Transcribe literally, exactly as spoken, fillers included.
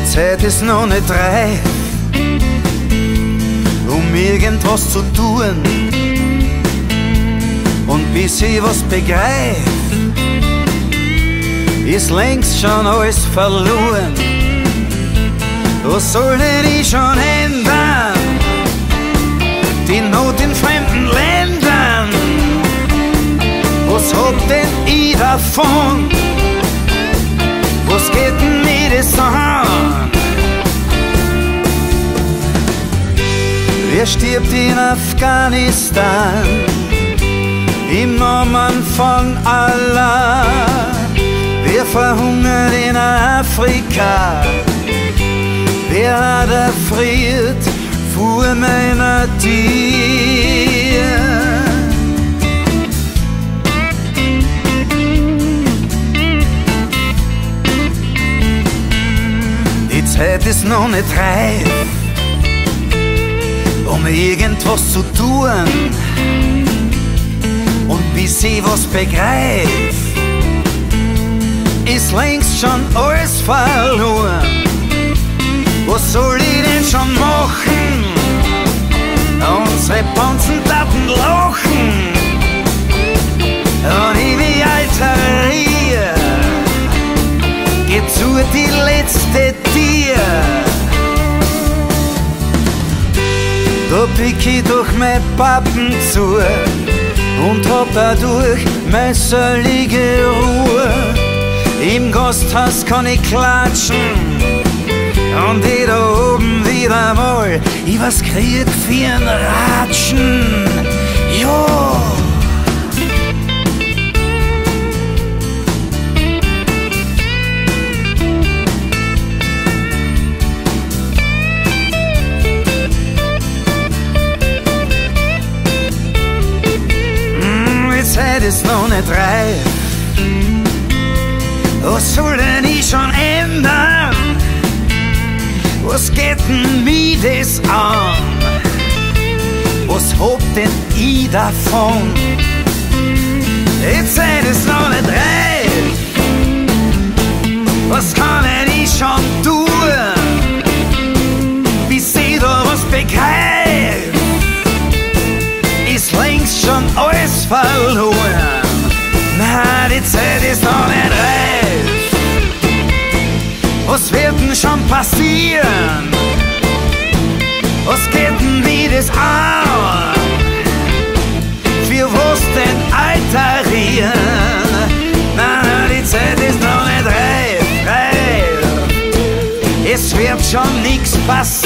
Die Zeit ist noch nicht reif, um irgendwas zu tun. Und bis ich was begreif, ist längst schon alles verloren. Was soll denn ich schon ändern? Die Not in fremden Ländern, was hab denn ich davon? Was geht denn mir das an? Wer stirbt in Afghanistan im Namen von Allah? Wer verhungert in Afrika? Wer hat erfriert vor meiner Tür? Die Zeit ist noch nicht reif, um irgendwas zu tun. Und bis ich was begreif, ist längst schon alles verloren. Was soll ich denn schon machen? Unsere Bonzen taten lachen und ich wie alterier, geht zu die letzte Tier. Da pick ich durch mein Pappen zu und hab dadurch meine selige Ruhe. Im Gasthaus kann ich klatschen und ich da oben wieder mal, ich was krieg für'n Ratschen, ja. Mm, die Zeit ist noch nicht reif, was soll denn ich schon ändern? Was geht denn mir das an? Was hab denn ich davon? Die Zeit ist noch nicht reif, was kann denn ich schon tun? Bis ich da was begreif, ist längst schon alles verloren. Na, die Zeit ist noch nicht reif. Was wird denn schon passieren? Was geht denn mir das an? Für was denn alterieren? Na, na, die Zeit ist noch nicht reif, reif. Es wird schon nichts passieren.